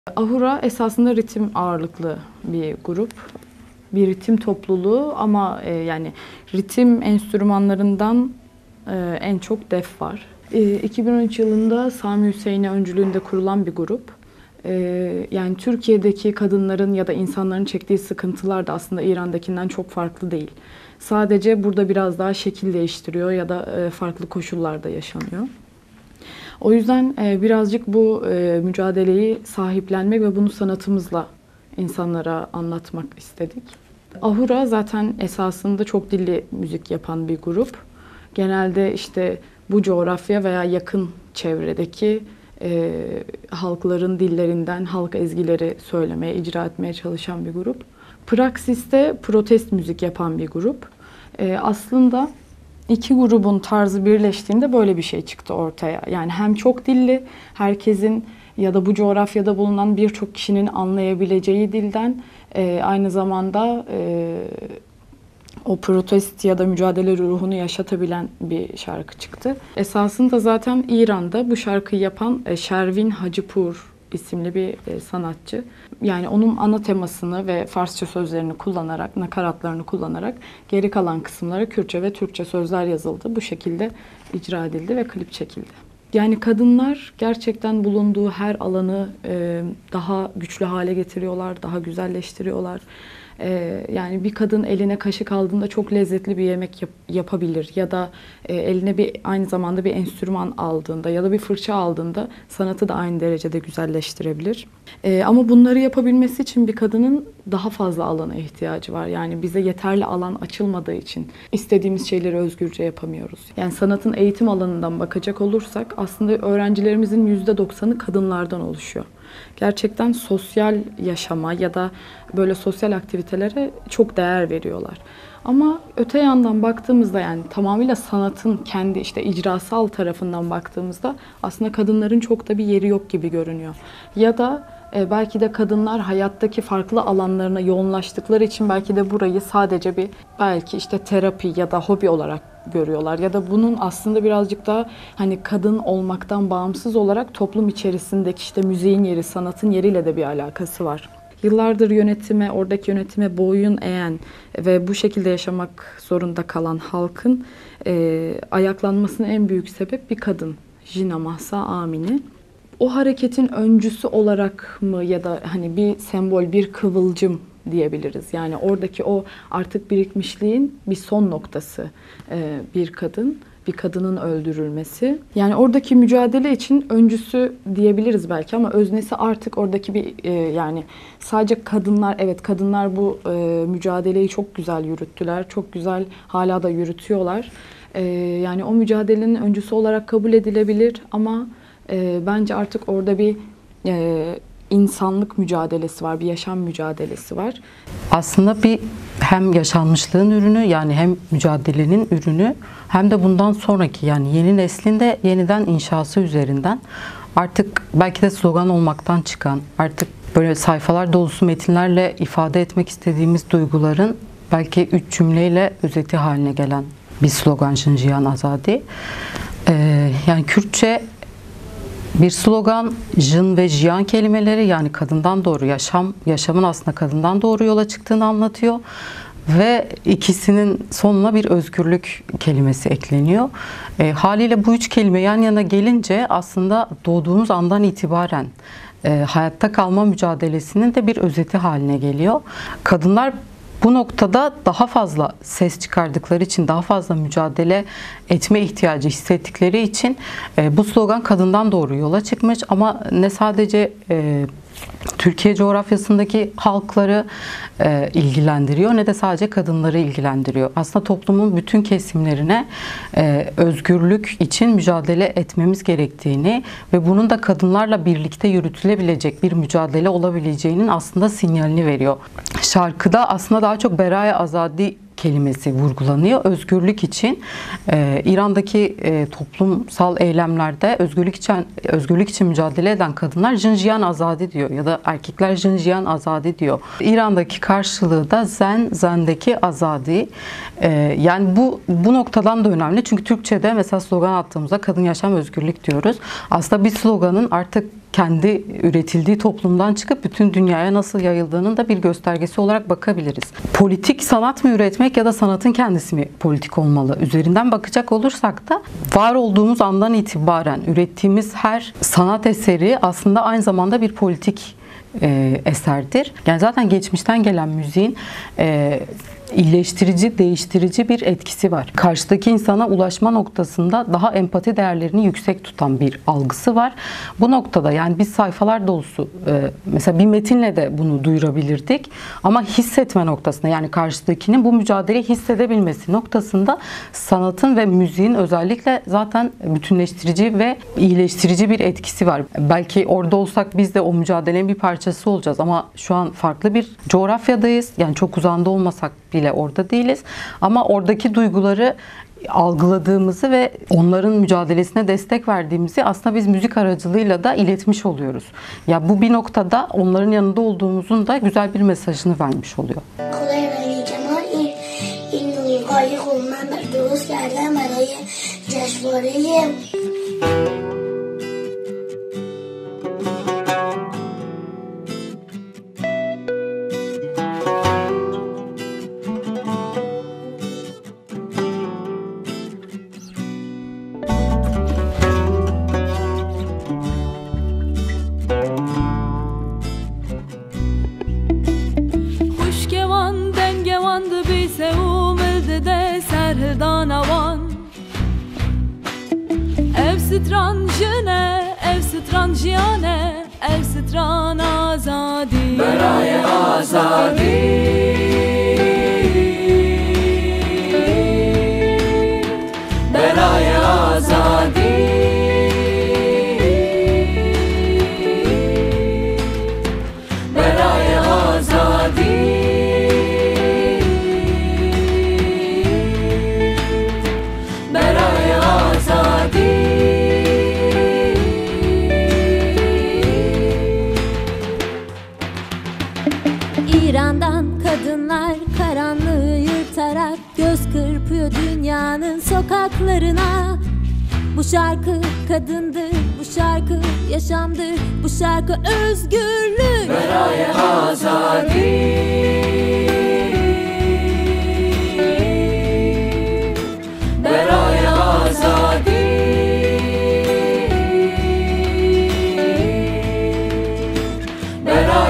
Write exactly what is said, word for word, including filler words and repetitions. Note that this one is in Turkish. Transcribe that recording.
Ahura esasında ritim ağırlıklı bir grup. Bir ritim topluluğu ama e, yani ritim enstrümanlarından e, en çok def var. E, iki bin on üç yılında Sami Hüseyin'e öncülüğünde kurulan bir grup. E, yani Türkiye'deki kadınların ya da insanların çektiği sıkıntılar da aslında İran'dakinden çok farklı değil. Sadece burada biraz daha şekil değiştiriyor ya da e, farklı koşullarda yaşanıyor. O yüzden e, birazcık bu e, mücadeleyi sahiplenmek ve bunu sanatımızla insanlara anlatmak istedik. Ahura zaten esasında çok dilli müzik yapan bir grup. Genelde işte bu coğrafya veya yakın çevredeki e, halkların dillerinden halk ezgileri söylemeye, icra etmeye çalışan bir grup. Praksis'te protest müzik yapan bir grup. E, aslında İki grubun tarzı birleştiğinde böyle bir şey çıktı ortaya. Yani hem çok dilli, herkesin ya da bu coğrafyada bulunan birçok kişinin anlayabileceği dilden e, aynı zamanda e, o protest ya da mücadele ruhunu yaşatabilen bir şarkı çıktı. Esasında zaten İran'da bu şarkıyı yapan e, Şervin Hacipur isimli bir e, sanatçı. Yani onun ana temasını ve Farsça sözlerini kullanarak, nakaratlarını kullanarak geri kalan kısımlara Kürtçe ve Türkçe sözler yazıldı. Bu şekilde icra edildi ve klip çekildi. Yani kadınlar gerçekten bulunduğu her alanı e, daha güçlü hale getiriyorlar, daha güzelleştiriyorlar. E, yani bir kadın eline kaşık aldığında çok lezzetli bir yemek yap yapabilir ya da e, eline bir aynı zamanda bir enstrüman aldığında ya da bir fırça aldığında sanatı da aynı derecede güzelleştirebilir. E, ama bunları yapabilmesi için bir kadının daha fazla alana ihtiyacı var. Yani bize yeterli alan açılmadığı için istediğimiz şeyleri özgürce yapamıyoruz. Yani sanatın eğitim alanından bakacak olursak aslında öğrencilerimizin yüzde doksanı kadınlardan oluşuyor. Gerçekten sosyal yaşama ya da böyle sosyal aktivitelere çok değer veriyorlar. Ama öte yandan baktığımızda yani tamamıyla sanatın kendi işte icrasal tarafından baktığımızda aslında kadınların çok da bir yeri yok gibi görünüyor. Ya da e, belki de kadınlar hayattaki farklı alanlarına yoğunlaştıkları için belki de burayı sadece bir belki işte terapi ya da hobi olarak görüyorlar. Ya da bunun aslında birazcık daha hani kadın olmaktan bağımsız olarak toplum içerisindeki işte müziğin yeri, sanatın yeriyle de bir alakası var. Yıllardır yönetime, oradaki yönetime boyun eğen ve bu şekilde yaşamak zorunda kalan halkın e, ayaklanmasının en büyük sebep bir kadın. Jina Mahsa Amini. O hareketin öncüsü olarak mı ya da hani bir sembol, bir kıvılcım diyebiliriz. Yani oradaki o artık birikmişliğin bir son noktası e, bir kadın. Bir kadının öldürülmesi. Yani oradaki mücadele için öncüsü diyebiliriz belki ama öznesi artık oradaki bir e, yani sadece kadınlar, evet kadınlar bu e, mücadeleyi çok güzel yürüttüler. Çok güzel hala da yürütüyorlar. E, yani o mücadelenin öncüsü olarak kabul edilebilir ama e, bence artık orada bir e, insanlık mücadelesi var, bir yaşam mücadelesi var. Aslında bir hem yaşanmışlığın ürünü yani hem mücadelenin ürünü hem de bundan sonraki yani yeni neslin de yeniden inşası üzerinden artık belki de slogan olmaktan çıkan artık böyle sayfalar dolusu metinlerle ifade etmek istediğimiz duyguların belki üç cümleyle özeti haline gelen bir slogan Jinjiyan Azadi. Ee, yani Kürtçe bir slogan, jin ve jiyan kelimeleri yani kadından doğru yaşam, yaşamın aslında kadından doğru yola çıktığını anlatıyor. Ve ikisinin sonuna bir özgürlük kelimesi ekleniyor. E, haliyle bu üç kelime yan yana gelince aslında doğduğumuz andan itibaren e, hayatta kalma mücadelesinin de bir özeti haline geliyor. Kadınlar bu noktada daha fazla ses çıkardıkları için, daha fazla mücadele etme ihtiyacı hissettikleri için e, bu slogan kadından doğru yola çıkmış. Ama ne sadece e, Türkiye coğrafyasındaki halkları e, ilgilendiriyor ne de sadece kadınları ilgilendiriyor. Aslında toplumun bütün kesimlerine e, özgürlük için mücadele etmemiz gerektiğini ve bunun da kadınlarla birlikte yürütülebilecek bir mücadele olabileceğinin aslında sinyalini veriyor. Şarkıda aslında daha çok Beraye Azadi kelimesi vurgulanıyor. Özgürlük için e, İran'daki e, toplumsal eylemlerde özgürlük için özgürlük için mücadele eden kadınlar Jinjiyan Azadi diyor ya da erkekler Jinjiyan Azadi diyor. İran'daki karşılığı da Zen, Zen'deki Azadi. E, yani bu bu noktadan da önemli. Çünkü Türkçe'de mesela slogan attığımızda kadın yaşam özgürlük diyoruz. Aslında bir sloganın artık kendi üretildiği toplumdan çıkıp bütün dünyaya nasıl yayıldığının da bir göstergesi olarak bakabiliriz. Politik sanat mı üretmek ya da sanatın kendisi mi politik olmalı? Üzerinden bakacak olursak da var olduğumuz andan itibaren ürettiğimiz her sanat eseri aslında aynı zamanda bir politik e, eserdir. Yani zaten geçmişten gelen müziğin e, iyileştirici, değiştirici bir etkisi var. Karşıdaki insana ulaşma noktasında daha empati değerlerini yüksek tutan bir algısı var. Bu noktada yani biz sayfalar dolusu e, mesela bir metinle de bunu duyurabilirdik. Ama hissetme noktasında yani karşıdakinin bu mücadeleyi hissedebilmesi noktasında sanatın ve müziğin özellikle zaten bütünleştirici ve iyileştirici bir etkisi var. Belki orada olsak biz de o mücadelenin bir parçası olacağız ama şu an farklı bir coğrafyadayız. Yani çok uzağında olmasak bile orada değiliz. Ama oradaki duyguları algıladığımızı ve onların mücadelesine destek verdiğimizi aslında biz müzik aracılığıyla da iletmiş oluyoruz. Ya bu bir noktada onların yanında olduğumuzun da güzel bir mesajını vermiş oluyor. Ev stran jene, ev stran jiyane, ev stran azadi. Beraye azadi. Beraye azadi. Beraye azadi. Beraye azadi. İran'dan kadınlar karanlığı yırtarak göz kırpıyor dünyanın sokaklarına. Bu şarkı kadındır, bu şarkı yaşamdır, bu şarkı özgürlük. Beraye azadi. Beraye azadi. Beraye